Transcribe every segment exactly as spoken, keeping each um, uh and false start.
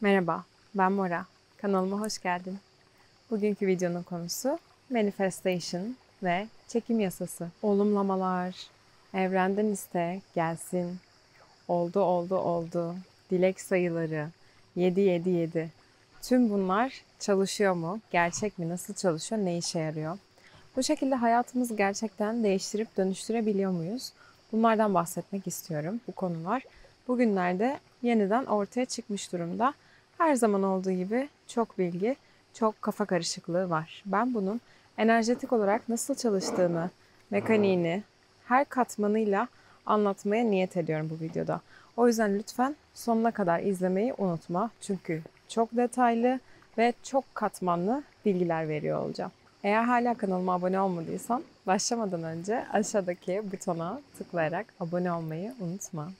Merhaba, ben Mora. Kanalıma hoş geldin. Bugünkü videonun konusu manifestation ve çekim yasası. Olumlamalar, evrenden iste, gelsin, oldu oldu oldu, dilek sayıları, yedi yedi yedi. Tüm bunlar çalışıyor mu? Gerçek mi? Nasıl çalışıyor? Ne işe yarıyor? Bu şekilde hayatımızı gerçekten değiştirip dönüştürebiliyor muyuz? Bunlardan bahsetmek istiyorum. Bu konular bugünlerde yeniden ortaya çıkmış durumda. Her zaman olduğu gibi çok bilgi, çok kafa karışıklığı var. Ben bunun enerjetik olarak nasıl çalıştığını, mekaniğini, her katmanıyla anlatmaya niyet ediyorum bu videoda. O yüzden lütfen sonuna kadar izlemeyi unutma. Çünkü çok detaylı ve çok katmanlı bilgiler veriyor olacağım. Eğer hala kanalıma abone olmadıysan başlamadan önce aşağıdaki butona tıklayarak abone olmayı unutma.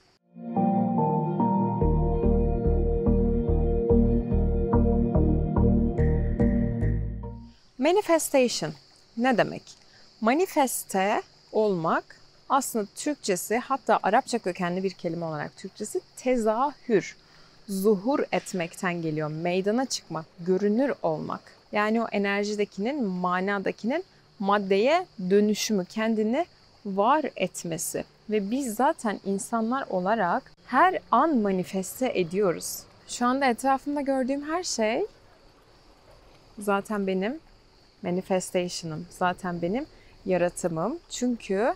Manifestation ne demek? Manifeste olmak aslında Türkçesi, hatta Arapça kökenli bir kelime olarak Türkçesi tezahür, zuhur etmekten geliyor. Meydana çıkmak, görünür olmak. Yani o enerjidekinin, manadakinin maddeye dönüşümü, kendini var etmesi. Ve biz zaten insanlar olarak her an manifeste ediyoruz. Şu anda etrafımda gördüğüm her şey zaten benim manifestation'ım, zaten benim yaratımım. Çünkü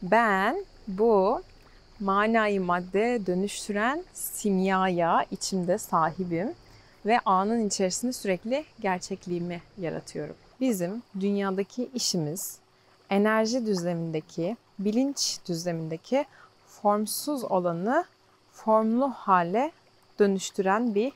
ben bu manayı maddeye dönüştüren simyaya içimde sahibim ve anın içerisinde sürekli gerçekliğimi yaratıyorum. Bizim dünyadaki işimiz enerji düzlemindeki, bilinç düzlemindeki formsuz olanı formlu hale dönüştüren bir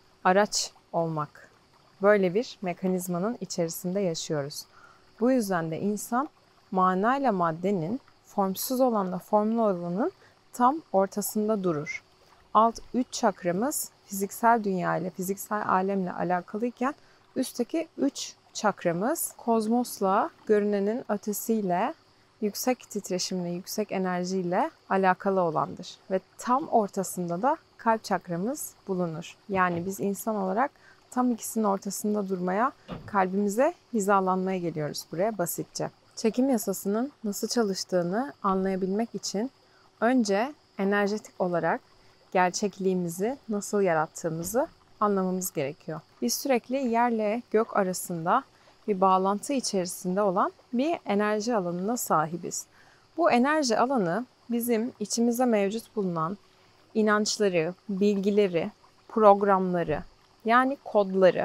araç olmak. Böyle bir mekanizmanın içerisinde yaşıyoruz. Bu yüzden de insan manayla maddenin, formsuz olanla formlu olanın tam ortasında durur. Alt üç çakramız fiziksel dünya ile, fiziksel alemle alakalıyken üstteki üç çakramız kozmosla, görünenin ötesiyle, yüksek titreşimle, yüksek enerjiyle alakalı olandır. Ve tam ortasında da kalp çakramız bulunur. Yani biz insan olarak tam ikisinin ortasında durmaya, kalbimize hizalanmaya geliyoruz buraya basitçe. Çekim yasasının nasıl çalıştığını anlayabilmek için önce enerjetik olarak gerçekliğimizi nasıl yarattığımızı anlamamız gerekiyor. Biz sürekli yerle gök arasında bir bağlantı içerisinde olan bir enerji alanına sahibiz. Bu enerji alanı bizim içimizde mevcut bulunan inançları, bilgileri, programları, yani kodları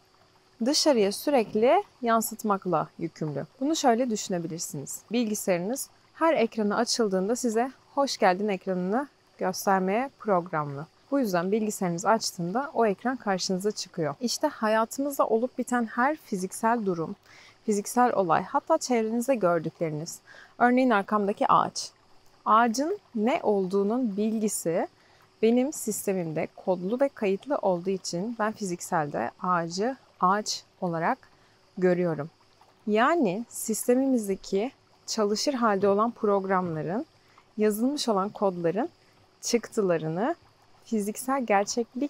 dışarıya sürekli yansıtmakla yükümlü. Bunu şöyle düşünebilirsiniz. Bilgisayarınız her ekranı açıldığında size hoş geldin ekranını göstermeye programlı. Bu yüzden bilgisayarınızı açtığında o ekran karşınıza çıkıyor. İşte hayatımızda olup biten her fiziksel durum, fiziksel olay, hatta çevrenizde gördükleriniz. Örneğin arkamdaki ağaç. Ağacın ne olduğunun bilgisi benim sistemimde kodlu ve kayıtlı olduğu için ben fizikselde ağacı ağaç olarak görüyorum. Yani sistemimizdeki çalışır halde olan programların, yazılmış olan kodların çıktılarını fiziksel gerçeklik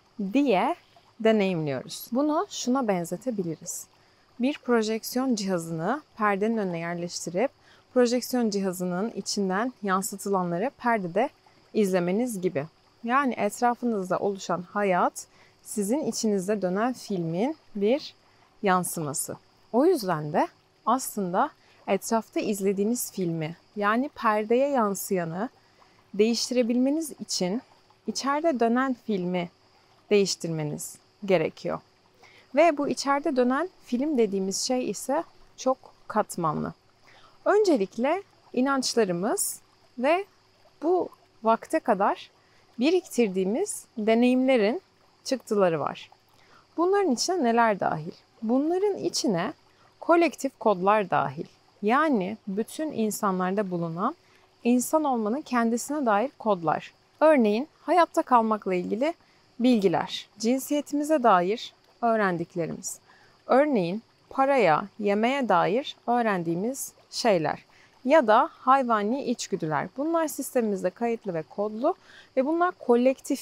diye deneyimliyoruz. Bunu şuna benzetebiliriz. Bir projeksiyon cihazını perdenin önüne yerleştirip projeksiyon cihazının içinden yansıtılanları perdede izlemeniz gibi. Yani etrafınızda oluşan hayat sizin içinizde dönen filmin bir yansıması. O yüzden de aslında etrafta izlediğiniz filmi, yani perdeye yansıyanı değiştirebilmeniz için içeride dönen filmi değiştirmeniz gerekiyor. Ve bu içeride dönen film dediğimiz şey ise çok katmanlı. Öncelikle inançlarımız ve bu vakte kadar biriktirdiğimiz deneyimlerin çıktıları var. Bunların içine neler dahil? Bunların içine kolektif kodlar dahil. Yani bütün insanlarda bulunan insan olmanın kendisine dair kodlar. Örneğin hayatta kalmakla ilgili bilgiler, cinsiyetimize dair öğrendiklerimiz. Örneğin paraya, yemeğe dair öğrendiğimiz şeyler ya da hayvani içgüdüler. Bunlar sistemimizde kayıtlı ve kodlu ve bunlar kolektif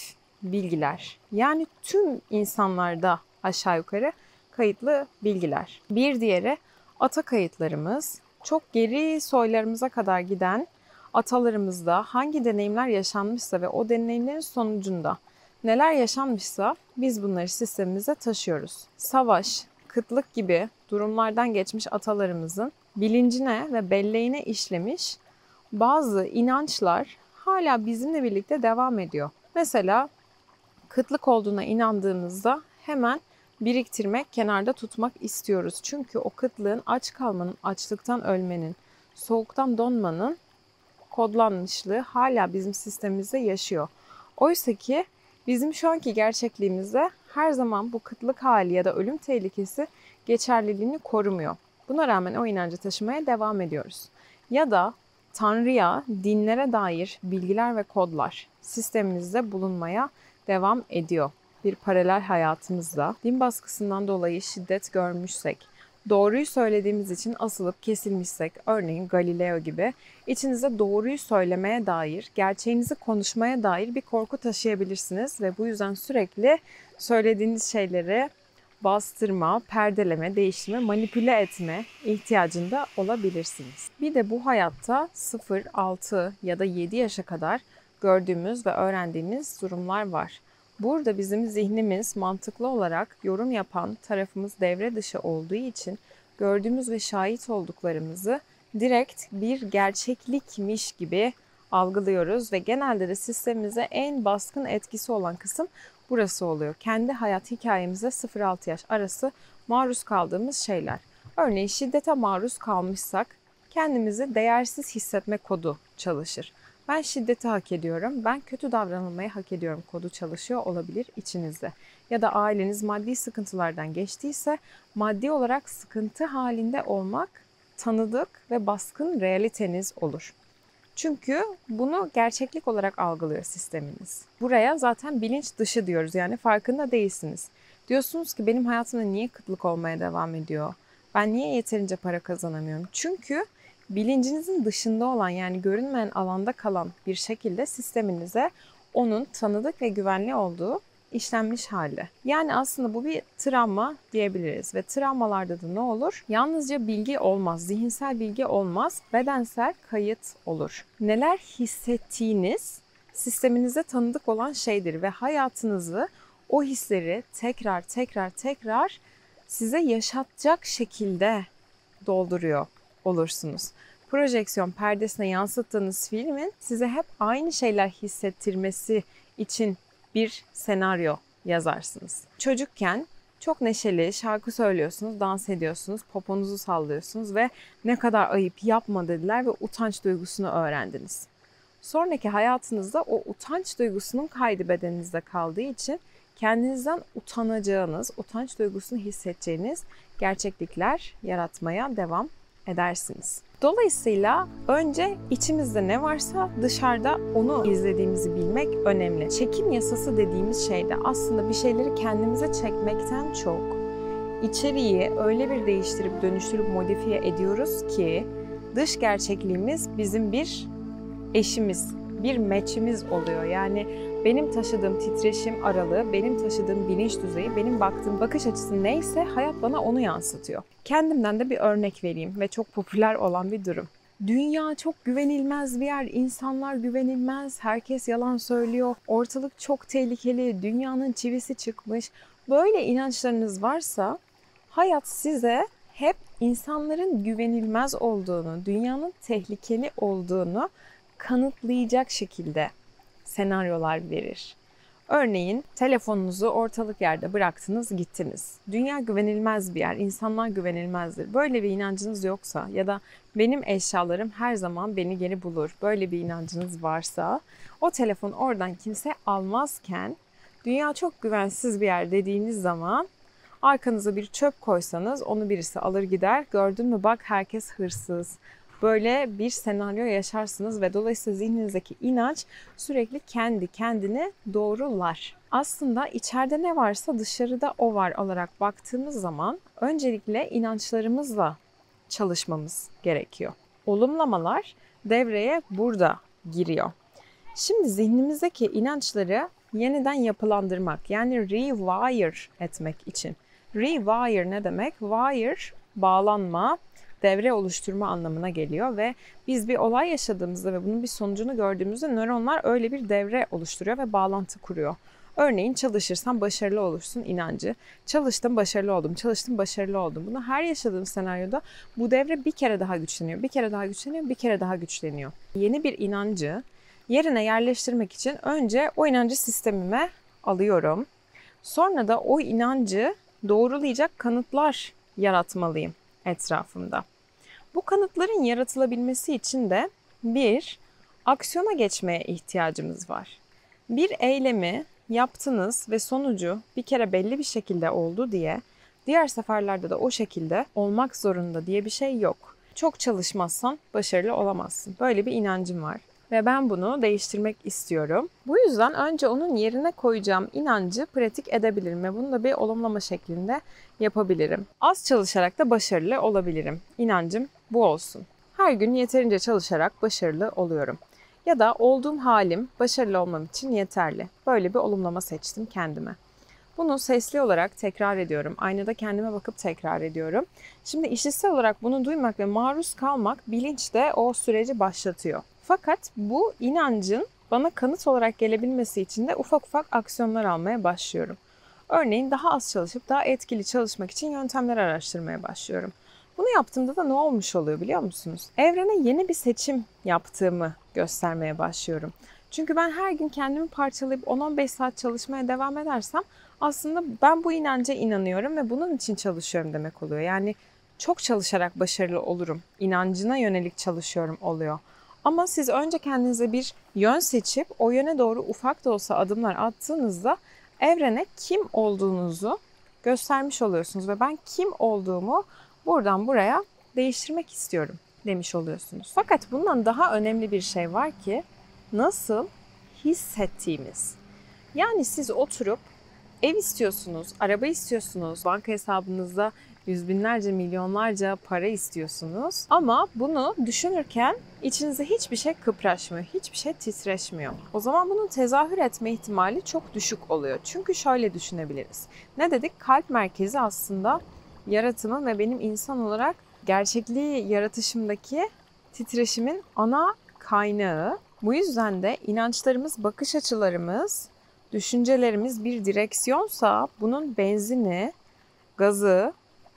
bilgiler. Yani tüm insanlarda aşağı yukarı kayıtlı bilgiler. Bir diğeri ata kayıtlarımız. Çok geri soylarımıza kadar giden atalarımızda hangi deneyimler yaşanmışsa ve o deneyimlerin sonucunda neler yaşanmışsa biz bunları sistemimize taşıyoruz. Savaş, kıtlık gibi durumlardan geçmiş atalarımızın bilincine ve belleğine işlemiş bazı inançlar hala bizimle birlikte devam ediyor. Mesela kıtlık olduğuna inandığımızda hemen biriktirmek, kenarda tutmak istiyoruz. Çünkü o kıtlığın aç kalmanın, açlıktan ölmenin, soğuktan donmanın kodlanmışlığı hala bizim sistemimizde yaşıyor. Oysa ki bizim şu anki gerçekliğimizde her zaman bu kıtlık hali ya da ölüm tehlikesi geçerliliğini korumuyor. Buna rağmen o inancı taşımaya devam ediyoruz. Ya da Tanrı'ya, dinlere dair bilgiler ve kodlar sistemimizde bulunmaya devam ediyor. Bir paralel hayatımızda din baskısından dolayı şiddet görmüşsek, doğruyu söylediğimiz için asılıp kesilmişsek, örneğin Galileo gibi, içinizde doğruyu söylemeye dair, gerçeğinizi konuşmaya dair bir korku taşıyabilirsiniz ve bu yüzden sürekli söylediğiniz şeyleri bastırma, perdeleme, değiştirme, manipüle etme ihtiyacında olabilirsiniz. Bir de bu hayatta sıfır, altı ya da yedi yaşa kadar gördüğümüz ve öğrendiğimiz durumlar var. Burada bizim zihnimiz mantıklı olarak yorum yapan tarafımız devre dışı olduğu için gördüğümüz ve şahit olduklarımızı direkt bir gerçeklikmiş gibi algılıyoruz ve genelde de sistemimize en baskın etkisi olan kısım burası oluyor. Kendi hayat hikayemize sıfır altı yaş arası maruz kaldığımız şeyler. Örneğin şiddete maruz kalmışsak kendimizi değersiz hissetme kodu çalışır. Ben şiddeti hak ediyorum, ben kötü davranılmayı hak ediyorum kodu çalışıyor olabilir içinizde. Ya da aileniz maddi sıkıntılardan geçtiyse maddi olarak sıkıntı halinde olmak tanıdık ve baskın realiteniz olur. Çünkü bunu gerçeklik olarak algılıyor sisteminiz. Buraya zaten bilinç dışı diyoruz, yani farkında değilsiniz. Diyorsunuz ki benim hayatımda niye kıtlık olmaya devam ediyor? Ben niye yeterince para kazanamıyorum? Çünkü bilincinizin dışında olan, yani görünmeyen alanda kalan bir şekilde sisteminize onun tanıdık ve güvenli olduğu işlenmiş hali. Yani aslında bu bir travma diyebiliriz ve travmalarda da ne olur? Yalnızca bilgi olmaz, zihinsel bilgi olmaz, bedensel kayıt olur. Neler hissettiğiniz sisteminize tanıdık olan şeydir ve hayatınızı o hisleri tekrar tekrar tekrar size yaşatacak şekilde dolduruyor olursunuz. Projeksiyon perdesine yansıttığınız filmin size hep aynı şeyler hissettirmesi için bir senaryo yazarsınız. Çocukken çok neşeli şarkı söylüyorsunuz, dans ediyorsunuz, poponuzu sallıyorsunuz ve ne kadar ayıp, yapma dediler ve utanç duygusunu öğrendiniz. Sonraki hayatınızda o utanç duygusunun kaydı bedeninizde kaldığı için kendinizden utanacağınız, utanç duygusunu hissedeceğiniz gerçeklikler yaratmaya devam edersiniz. Dolayısıyla önce içimizde ne varsa dışarıda onu izlediğimizi bilmek önemli. Çekim yasası dediğimiz şeyde aslında bir şeyleri kendimize çekmekten çok içeriği öyle bir değiştirip dönüştürüp modifiye ediyoruz ki dış gerçekliğimiz bizim bir eşimiz, bir match'imiz oluyor. Yani benim taşıdığım titreşim aralığı, benim taşıdığım bilinç düzeyi, benim baktığım bakış açısı neyse hayat bana onu yansıtıyor. Kendimden de bir örnek vereyim ve çok popüler olan bir durum. Dünya çok güvenilmez bir yer, insanlar güvenilmez, herkes yalan söylüyor, ortalık çok tehlikeli, dünyanın çivisi çıkmış. Böyle inançlarınız varsa hayat size hep insanların güvenilmez olduğunu, dünyanın tehlikeli olduğunu kanıtlayacak şekilde senaryolar verir. Örneğin telefonunuzu ortalık yerde bıraktınız, gittiniz. Dünya güvenilmez bir yer, insanlar güvenilmezdir. Böyle bir inancınız yoksa ya da benim eşyalarım her zaman beni geri bulur. Böyle bir inancınız varsa o telefonu oradan kimse almazken dünya çok güvensiz bir yer dediğiniz zaman arkanıza bir çöp koysanız onu birisi alır gider. Gördün mü bak herkes hırsız. Böyle bir senaryo yaşarsınız ve dolayısıyla zihninizdeki inanç sürekli kendi kendini doğrular. Aslında içeride ne varsa dışarıda o var olarak baktığımız zaman öncelikle inançlarımızla çalışmamız gerekiyor. Olumlamalar devreye burada giriyor. Şimdi zihnimizdeki inançları yeniden yapılandırmak, yani rewire etmek için. Rewire ne demek? Wire, bağlanma, devre oluşturma anlamına geliyor ve biz bir olay yaşadığımızda ve bunun bir sonucunu gördüğümüzde nöronlar öyle bir devre oluşturuyor ve bağlantı kuruyor. Örneğin çalışırsan başarılı olursun inancı. Çalıştım, başarılı oldum. Çalıştım, başarılı oldum. Bunu her yaşadığım senaryoda bu devre bir kere daha güçleniyor. Bir kere daha güçleniyor, bir kere daha güçleniyor. Yeni bir inancı yerine yerleştirmek için önce o inancı sistemime alıyorum. Sonra da o inancı doğrulayacak kanıtlar yaratmalıyım etrafımda. Bu kanıtların yaratılabilmesi için de bir, aksiyona geçmeye ihtiyacımız var. Bir eylemi yaptınız ve sonucu bir kere belli bir şekilde oldu diye diğer seferlerde de o şekilde olmak zorunda diye bir şey yok. Çok çalışmazsan başarılı olamazsın. Böyle bir inancım var ve ben bunu değiştirmek istiyorum. Bu yüzden önce onun yerine koyacağım inancı pratik edebilirim ve bunu da bir olumlama şeklinde yapabilirim. Az çalışarak da başarılı olabilirim. İnancım bu olsun. Her gün yeterince çalışarak başarılı oluyorum. Ya da olduğum halim başarılı olmam için yeterli. Böyle bir olumlama seçtim kendime. Bunu sesli olarak tekrar ediyorum. Aynada kendime bakıp tekrar ediyorum. Şimdi işitsel olarak bunu duymak ve maruz kalmak bilinçte o süreci başlatıyor. Fakat bu inancın bana kanıt olarak gelebilmesi için de ufak ufak aksiyonlar almaya başlıyorum. Örneğin daha az çalışıp daha etkili çalışmak için yöntemler araştırmaya başlıyorum. Bunu yaptığımda da ne olmuş oluyor biliyor musunuz? Evrene yeni bir seçim yaptığımı göstermeye başlıyorum. Çünkü ben her gün kendimi parçalayıp on on beş saat çalışmaya devam edersem aslında ben bu inanca inanıyorum ve bunun için çalışıyorum demek oluyor. Yani çok çalışarak başarılı olurum, inancına yönelik çalışıyorum oluyor. Ama siz önce kendinize bir yön seçip o yöne doğru ufak da olsa adımlar attığınızda evrene kim olduğunuzu göstermiş oluyorsunuz ve ben kim olduğumu buradan buraya değiştirmek istiyorum demiş oluyorsunuz. Fakat bundan daha önemli bir şey var ki nasıl hissettiğimiz. Yani siz oturup ev istiyorsunuz, araba istiyorsunuz, banka hesabınızda yüz binlerce, milyonlarca para istiyorsunuz. Ama bunu düşünürken içinize hiçbir şey kıpraşmıyor, hiçbir şey titreşmiyor. O zaman bunun tezahür etme ihtimali çok düşük oluyor. Çünkü şöyle düşünebiliriz. Ne dedik? Kalp merkezi aslında yaratımın ve benim insan olarak gerçekliği yaratışımdaki titreşimin ana kaynağı. Bu yüzden de inançlarımız, bakış açılarımız, düşüncelerimiz bir direksiyonsa bunun benzini, gazı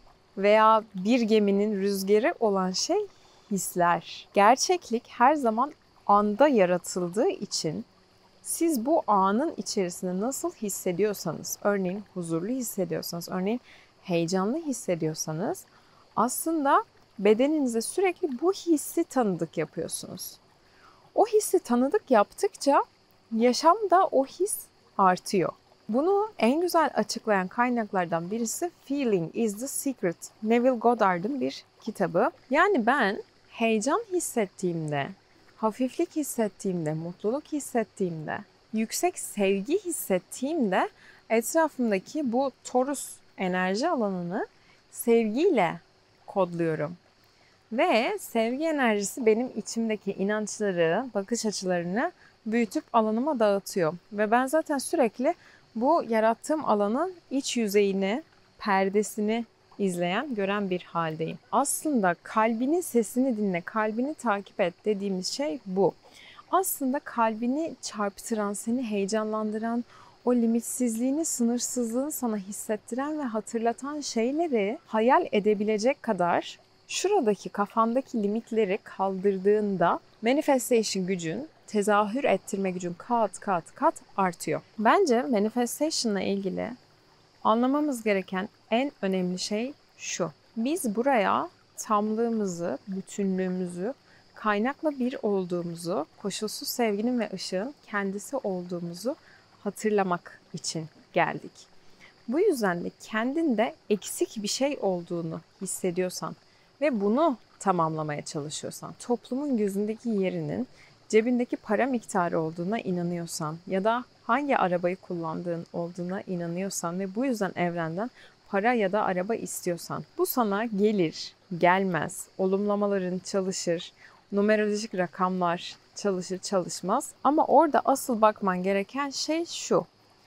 veya bir geminin rüzgarı olan şey hisler. Gerçeklik her zaman anda yaratıldığı için siz bu anın içerisinde nasıl hissediyorsanız, örneğin huzurlu hissediyorsanız, örneğin heyecanlı hissediyorsanız aslında bedeninize sürekli bu hissi tanıdık yapıyorsunuz. O hissi tanıdık yaptıkça yaşamda o his artıyor. Bunu en güzel açıklayan kaynaklardan birisi Feeling is the Secret. Neville Goddard'ın bir kitabı. Yani ben heyecan hissettiğimde, hafiflik hissettiğimde, mutluluk hissettiğimde, yüksek sevgi hissettiğimde etrafımdaki bu torus enerji alanını sevgiyle kodluyorum. Ve sevgi enerjisi benim içimdeki inançları, bakış açılarını büyütüp alanıma dağıtıyor. Ve ben zaten sürekli bu yarattığım alanın iç yüzeyini, perdesini izleyen, gören bir haldeyim. Aslında kalbinin sesini dinle, kalbini takip et dediğimiz şey bu. Aslında kalbini çarpıtıran, seni heyecanlandıran, o limitsizliğini, sınırsızlığını sana hissettiren ve hatırlatan şeyleri hayal edebilecek kadar şuradaki kafandaki limitleri kaldırdığında manifestation gücün, tezahür ettirme gücün kat kat kat artıyor. Bence manifestation'la ilgili anlamamız gereken en önemli şey şu. Biz buraya tamlığımızı, bütünlüğümüzü, kaynakla bir olduğumuzu, koşulsuz sevginin ve ışığın kendisi olduğumuzu hatırlamak için geldik. Bu yüzden de kendinde eksik bir şey olduğunu hissediyorsan ve bunu tamamlamaya çalışıyorsan, toplumun gözündeki yerinin cebindeki para miktarı olduğuna inanıyorsan ya da hangi arabayı kullandığın olduğuna inanıyorsan ve bu yüzden evrenden para ya da araba istiyorsan, bu sana gelir, gelmez, olumlamaların çalışır, numerolojik rakamlar, çalışır çalışmaz. Ama orada asıl bakman gereken şey şu.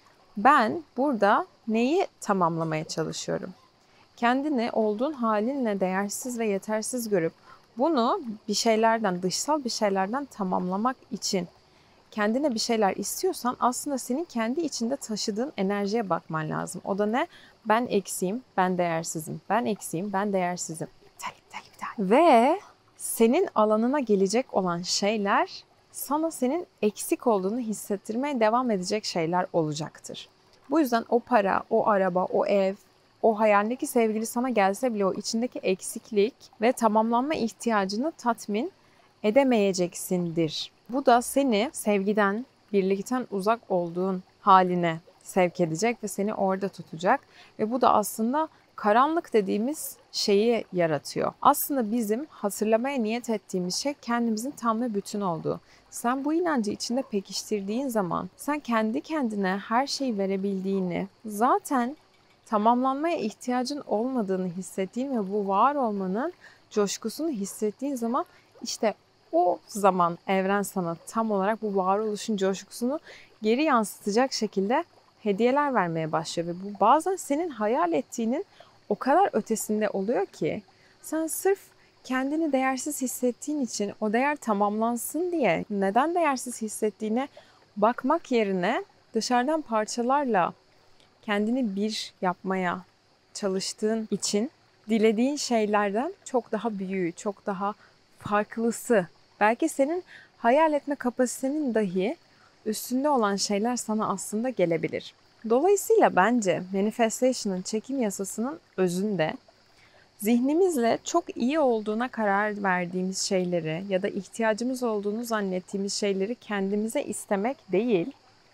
Ben burada neyi tamamlamaya çalışıyorum? Kendini olduğun halinle değersiz ve yetersiz görüp bunu bir şeylerden, dışsal bir şeylerden tamamlamak için kendine bir şeyler istiyorsan aslında senin kendi içinde taşıdığın enerjiye bakman lazım. O da ne? Ben eksiğim, ben değersizim. Ben eksiğim, ben değersizim. İptal, iptal, iptal. Ve senin alanına gelecek olan şeyler sana senin eksik olduğunu hissettirmeye devam edecek şeyler olacaktır. Bu yüzden o para, o araba, o ev, o hayalindeki sevgili sana gelse bile o içindeki eksiklik ve tamamlanma ihtiyacını tatmin edemeyeceksindir. Bu da seni sevgiden, birlikten uzak olduğun haline sevk edecek ve seni orada tutacak. Ve bu da aslında karanlık dediğimiz şeyi yaratıyor. Aslında bizim hatırlamaya niyet ettiğimiz şey kendimizin tam ve bütün olduğu. Sen bu inancı içinde pekiştirdiğin zaman, sen kendi kendine her şeyi verebildiğini, zaten tamamlanmaya ihtiyacın olmadığını hissettiğin ve bu var olmanın coşkusunu hissettiğin zaman işte o zaman evren sana tam olarak bu varoluşun coşkusunu geri yansıtacak şekilde hediyeler vermeye başlıyor. Ve bu bazen senin hayal ettiğinin o kadar ötesinde oluyor ki sen sırf kendini değersiz hissettiğin için o değer tamamlansın diye neden değersiz hissettiğine bakmak yerine dışarıdan parçalarla kendini bir yapmaya çalıştığın için dilediğin şeylerden çok daha büyüğü, çok daha farklısı, belki senin hayal etme kapasitenin dahi üstünde olan şeyler sana aslında gelebilir. Dolayısıyla bence manifestation'ın çekim yasasının özünde zihnimizle çok iyi olduğuna karar verdiğimiz şeyleri ya da ihtiyacımız olduğunu zannettiğimiz şeyleri kendimize istemek değil,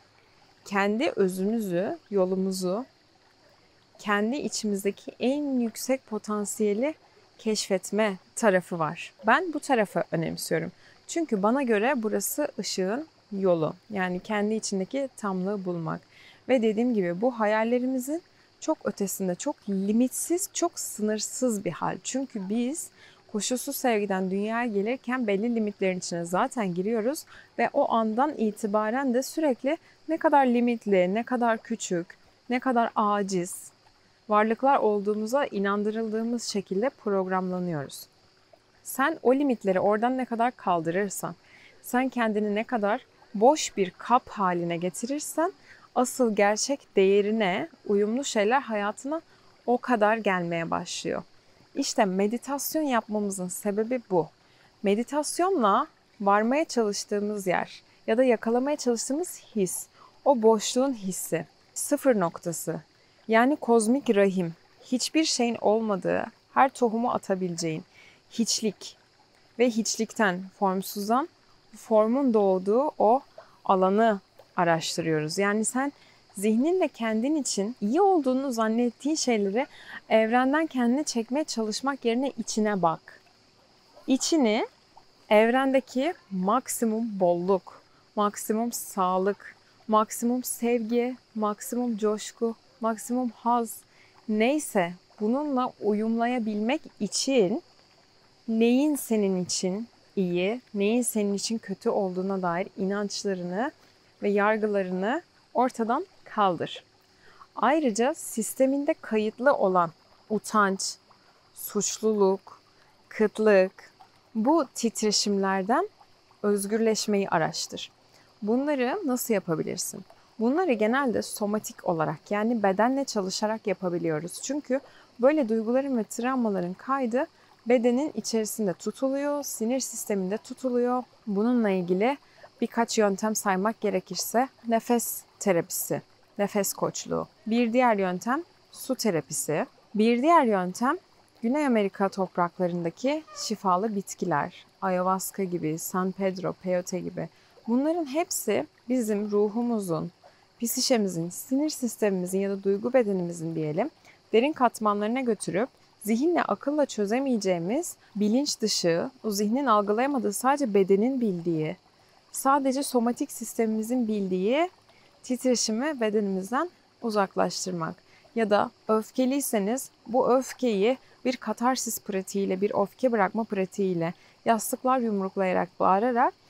kendi özümüzü, yolumuzu, kendi içimizdeki en yüksek potansiyeli keşfetme tarafı var. Ben bu tarafı önemsiyorum. Çünkü bana göre burası ışığın yolu. Yani kendi içindeki tamlığı bulmak. Ve dediğim gibi bu hayallerimizin çok ötesinde, çok limitsiz, çok sınırsız bir hal. Çünkü biz koşulsuz sevgiden dünyaya gelirken belli limitlerin içine zaten giriyoruz ve o andan itibaren de sürekli ne kadar limitli, ne kadar küçük, ne kadar aciz varlıklar olduğumuza inandırıldığımız şekilde programlanıyoruz. Sen o limitleri oradan ne kadar kaldırırsan, sen kendini ne kadar boş bir kap haline getirirsen asıl gerçek değerine uyumlu şeyler hayatına o kadar gelmeye başlıyor. İşte meditasyon yapmamızın sebebi bu. Meditasyonla varmaya çalıştığımız yer ya da yakalamaya çalıştığımız his, o boşluğun hissi, sıfır noktası. Yani kozmik rahim, hiçbir şeyin olmadığı, her tohumu atabileceğin, hiçlik ve hiçlikten formsuzdan formun doğduğu o alanı araştırıyoruz. Yani sen zihninle kendin için iyi olduğunu zannettiğin şeyleri evrenden kendine çekmeye çalışmak yerine içine bak. İçini evrendeki maksimum bolluk, maksimum sağlık, maksimum sevgi, maksimum coşku, maksimum haz neyse bununla uyumlayabilmek için neyin senin için iyi, neyin senin için kötü olduğuna dair inançlarını ve yargılarını ortadan kaldır. Ayrıca sisteminde kayıtlı olan utanç, suçluluk, kıtlık, bu titreşimlerden özgürleşmeyi araştır. Bunları nasıl yapabilirsin? Bunları genelde somatik olarak yani bedenle çalışarak yapabiliyoruz. Çünkü böyle duyguların ve travmaların kaydı bedenin içerisinde tutuluyor, sinir sisteminde tutuluyor. Bununla ilgili birkaç yöntem saymak gerekirse nefes terapisi, nefes koçluğu. Bir diğer yöntem su terapisi. Bir diğer yöntem Güney Amerika topraklarındaki şifalı bitkiler, ayahuasca gibi, San Pedro, peyote gibi. Bunların hepsi bizim ruhumuzun, psişemizin, sinir sistemimizin ya da duygu bedenimizin diyelim derin katmanlarına götürüp zihinle akılla çözemeyeceğimiz bilinç dışı, o zihnin algılayamadığı sadece bedenin bildiği, sadece somatik sistemimizin bildiği titreşimi bedenimizden uzaklaştırmak. Ya da öfkeliyseniz bu öfkeyi bir katarsis pratiğiyle, bir öfke bırakma pratiğiyle, yastıklar yumruklayarak, bağırarak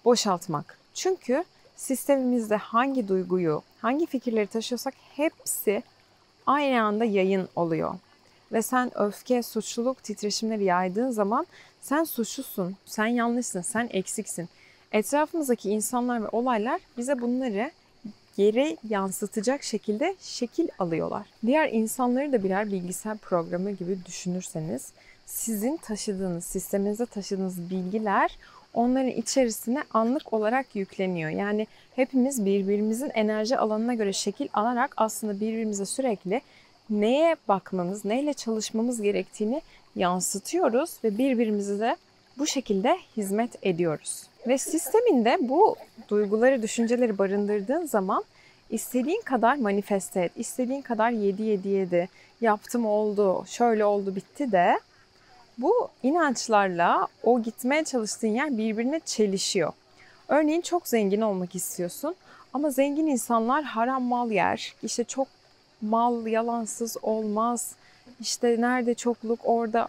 boşaltmak. Çünkü sistemimizde hangi duyguyu, hangi fikirleri taşıyorsak hepsi aynı anda yayın oluyor. Ve sen öfke, suçluluk titreşimleri yaydığın zaman sen suçlusun, sen yanlışsın, sen eksiksin. Etrafımızdaki insanlar ve olaylar bize bunları geri yansıtacak şekilde şekil alıyorlar. Diğer insanları da birer bilgisayar programı gibi düşünürseniz sizin taşıdığınız, sisteminizde taşıdığınız bilgiler onların içerisine anlık olarak yükleniyor. Yani hepimiz birbirimizin enerji alanına göre şekil alarak aslında birbirimize sürekli neye bakmamız, neyle çalışmamız gerektiğini yansıtıyoruz ve birbirimize de bu şekilde hizmet ediyoruz. Ve sisteminde bu duyguları, düşünceleri barındırdığın zaman istediğin kadar manifeste et, istediğin kadar yedi yedi yedi, yaptım oldu, şöyle oldu bitti de bu inançlarla o gitmeye çalıştığın yer birbirine çelişiyor. Örneğin çok zengin olmak istiyorsun ama zengin insanlar haram mal yer, işte çok mal yalansız olmaz, işte nerede çokluk orada,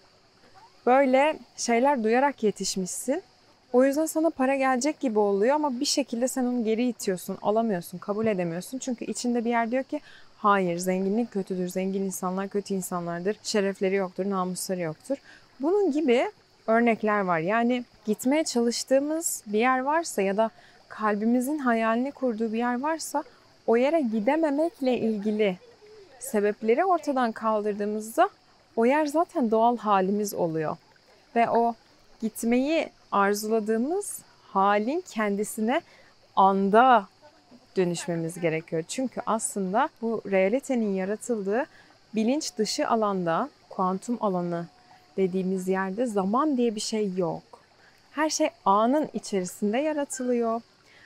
böyle şeyler duyarak yetişmişsin. O yüzden sana para gelecek gibi oluyor ama bir şekilde sen onu geri itiyorsun, alamıyorsun, kabul edemiyorsun. Çünkü içinde bir yer diyor ki hayır, zenginlik kötüdür, zengin insanlar kötü insanlardır, şerefleri yoktur, namusları yoktur. Bunun gibi örnekler var. Yani gitmeye çalıştığımız bir yer varsa ya da kalbimizin hayalini kurduğu bir yer varsa o yere gidememekle ilgili sebepleri ortadan kaldırdığımızda o yer zaten doğal halimiz oluyor. Ve o gitmeyi arzuladığımız halin kendisine anda dönüşmemiz gerekiyor. Çünkü aslında bu realitenin yaratıldığı bilinç dışı alanda, kuantum alanı dediğimiz yerde zaman diye bir şey yok. Her şey anın içerisinde yaratılıyor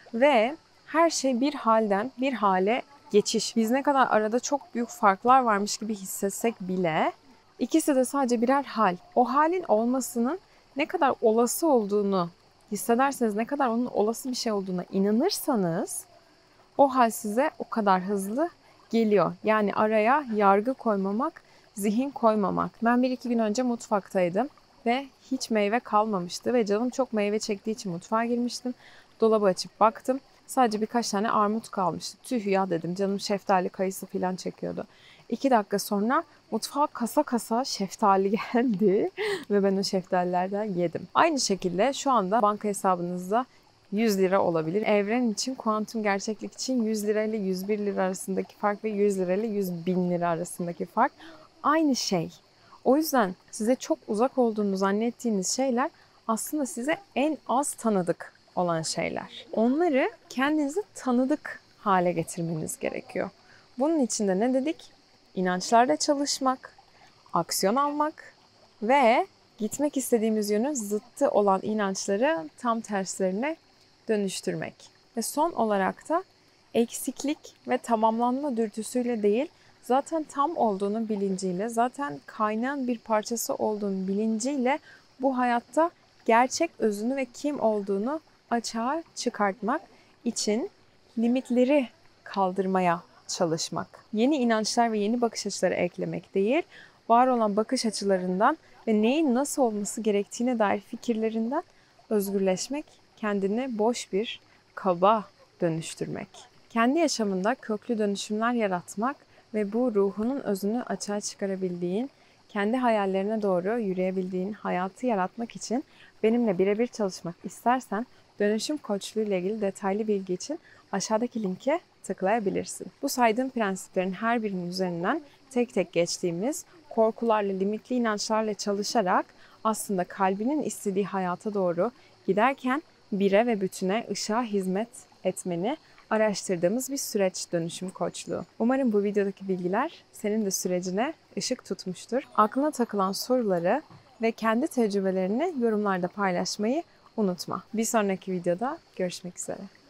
ve her şey bir halden bir hale geçiş. Biz ne kadar arada çok büyük farklar varmış gibi hissetsek bile ikisi de sadece birer hal. O halin olmasının ne kadar olası olduğunu hissederseniz, ne kadar onun olası bir şey olduğuna inanırsanız o hal size o kadar hızlı geliyor. Yani araya yargı koymamak, zihin koymamak. Ben bir iki gün önce mutfaktaydım ve hiç meyve kalmamıştı ve canım çok meyve çektiği için mutfağa girmiştim. Dolabı açıp baktım. Sadece birkaç tane armut kalmıştı. Tüh ya dedim, canım şeftali, kayısı falan çekiyordu. İki dakika sonra mutfağa kasa kasa şeftali geldi ve ben o şeftalilerden yedim. Aynı şekilde şu anda banka hesabınızda yüz lira olabilir. Evren için, kuantum gerçeklik için yüz lira ile yüz bir lira arasındaki fark ve yüz lira ile yüz bin lira arasındaki fark aynı şey. O yüzden size çok uzak olduğunu zannettiğiniz şeyler aslında size en az tanıdık olan şeyler. Onları kendinizi tanıdık hale getirmeniz gerekiyor. Bunun için de ne dedik? İnançlarla çalışmak, aksiyon almak ve gitmek istediğimiz yönün zıttı olan inançları tam terslerine dönüştürmek. Ve son olarak da eksiklik ve tamamlanma dürtüsüyle değil, zaten tam olduğunun bilinciyle, zaten kaynağın bir parçası olduğunun bilinciyle bu hayatta gerçek özünü ve kim olduğunu açığa çıkartmak için limitleri kaldırmaya çalışmak. Yeni inançlar ve yeni bakış açıları eklemek değil, var olan bakış açılarından ve neyin nasıl olması gerektiğine dair fikirlerinden özgürleşmek, kendini boş bir kaba dönüştürmek. Kendi yaşamında köklü dönüşümler yaratmak ve bu ruhunun özünü açığa çıkarabildiğin, kendi hayallerine doğru yürüyebildiğin hayatı yaratmak için benimle birebir çalışmak istersen dönüşüm koçluğu ile ilgili detaylı bilgi için aşağıdaki linke tıklayabilirsin. Bu saydığım prensiplerin her birinin üzerinden tek tek geçtiğimiz, korkularla, limitli inançlarla çalışarak aslında kalbinin istediği hayata doğru giderken bire ve bütüne, ışığa hizmet etmeni araştırdığımız bir süreç dönüşüm koçluğu. Umarım bu videodaki bilgiler senin de sürecine ışık tutmuştur. Aklına takılan soruları ve kendi tecrübelerini yorumlarda paylaşmayı unutma. Bir sonraki videoda görüşmek üzere.